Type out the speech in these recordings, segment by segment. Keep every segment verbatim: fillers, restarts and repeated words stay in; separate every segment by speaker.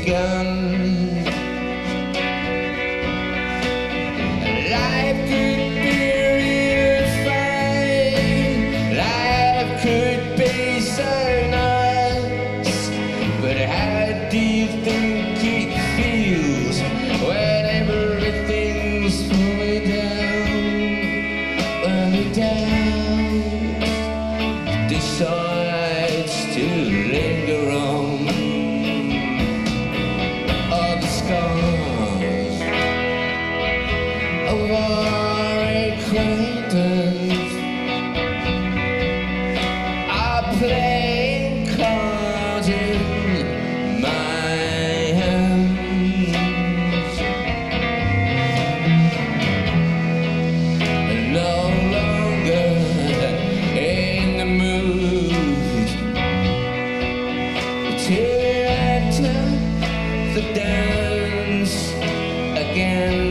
Speaker 1: begun. Life could be real fine, life could be so nice, but how do you think it feels when everything's falling down? When the doubt decides to linger on all the scars of our acquaintance are playing cards in my hands, and no longer in the mood to enter the dance again.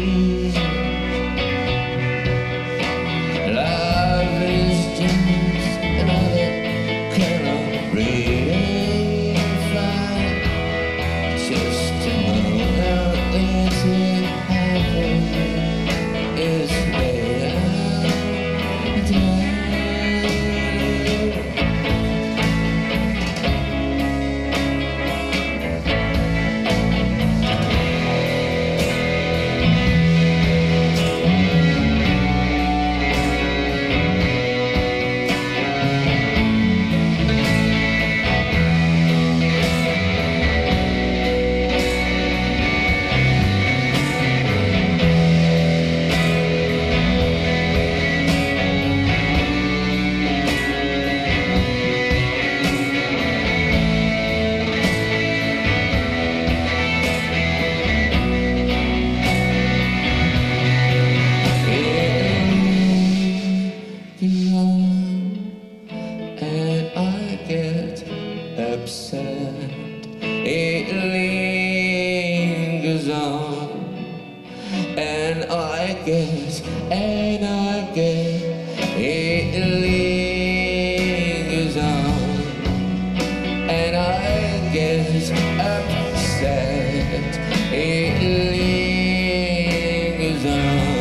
Speaker 1: Love is just another kind of reading fire, just to know that it's in heaven is way out there. And I get upset, it lingers on, and I get, and I get, it lingers on, and I get upset, it lingers on.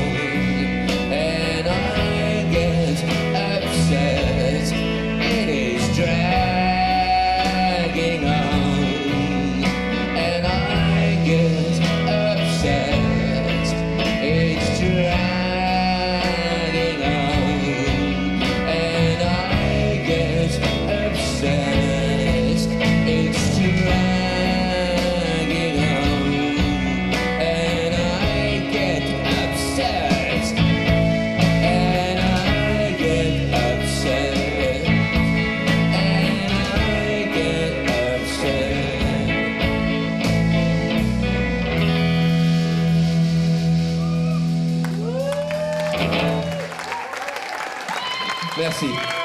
Speaker 1: Dragging on, and I get upset. It's dragging on, and I get upset. It's dragging on, and I get upset, and I get upset. Merci.